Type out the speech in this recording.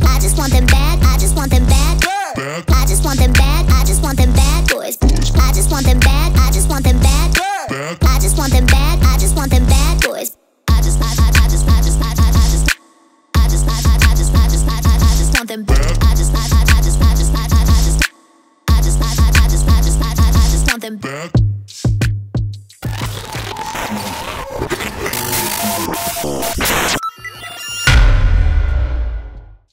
I just want them bad. I just want them bad. I just want them bad. I just want them bad boys. I just want them bad. I just want them bad. I just want them bad. I just want them bad boys. I just want them bad.